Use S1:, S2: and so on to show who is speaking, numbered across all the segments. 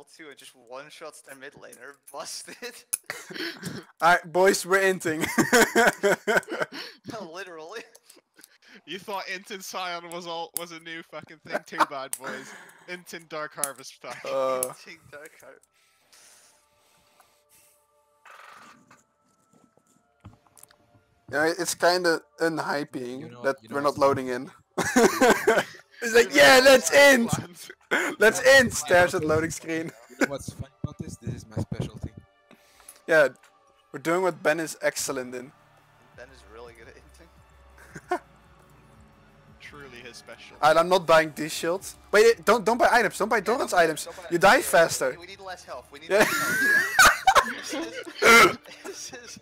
S1: 2 and just one-shots their mid laner. Busted.
S2: Alright, boys, we're inting.
S1: Literally.
S3: You thought Intin Scion was a new fucking thing? Too bad, boys. Intin Dark Harvest pack.
S1: Inting Dark Heart.
S2: Yeah, it's kinda unhyping
S4: You know-
S2: that
S4: you know
S2: we're not
S4: what's-
S2: loading in. It's like, yeah, let's int! Let's int! Stares at loading screen.
S4: You know what's funny about this? This is my specialty.
S2: Yeah, we're doing what Ben is excellent in.
S1: Ben is really good at inting.
S3: Truly his special.
S2: Alright, I'm not buying these shields. Wait, don't buy items. Don't buy Doran's items.
S1: Don't buy
S2: You
S1: items.
S2: die
S1: Yeah,
S2: faster.
S1: We need less health. We need
S2: Yeah.
S1: less health. This is.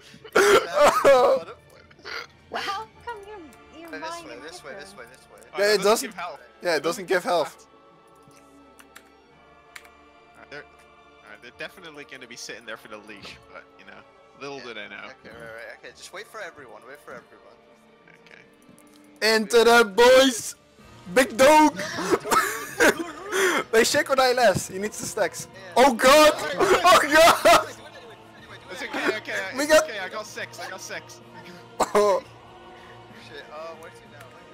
S5: Well, how come you're
S1: This
S5: buying
S1: way,
S5: an
S1: this way,
S5: item?
S1: this way, this way.
S2: Yeah, it doesn't-
S3: give health.
S2: Yeah, it doesn't give health.
S3: They're definitely going to be sitting there for the leash, but you know, little do they know.
S1: Okay, right. Okay, just wait for everyone. Wait for everyone.
S3: Okay.
S2: Into the boys! Big dog! They shake or die less. He needs the stacks.
S1: Yeah.
S2: Oh god! Oh god!
S3: It's okay.
S2: We
S3: It's
S2: got-
S3: okay. I got 6.
S2: Oh.
S1: Shit. Where's he now?